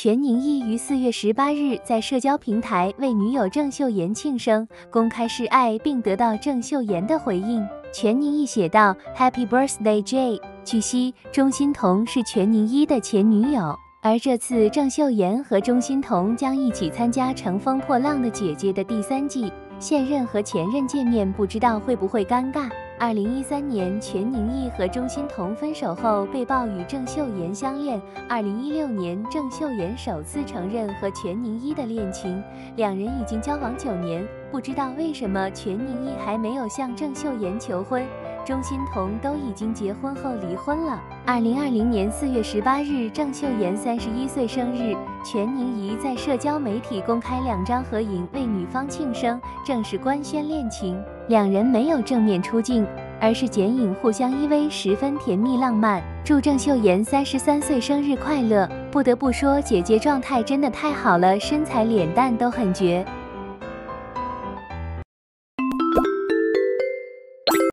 全宁一于4月18日在社交平台为女友郑秀妍庆生，公开示爱，并得到郑秀妍的回应。全宁一写道 ：“Happy birthday, Jay。”据悉，钟欣桐是全宁一的前女友，而这次郑秀妍和钟欣桐将一起参加《乘风破浪的姐姐》的第3季，现任和前任见面，不知道会不会尴尬。2013年，全宁一和钟欣桐分手后，被曝与郑秀妍相恋。2016年，郑秀妍首次承认和全宁一的恋情，两人已经交往9年。不知道为什么全宁一还没有向郑秀妍求婚，钟欣桐都已经结婚后离婚了。2020年4月18日，郑秀妍31岁生日，全宁一在社交媒体公开2张合影为女方庆生，正式官宣恋情。两人没有正面出镜，而是剪影互相依偎，十分甜蜜浪漫。祝郑秀妍33岁生日快乐！不得不说，姐姐状态真的太好了，身材脸蛋都很绝。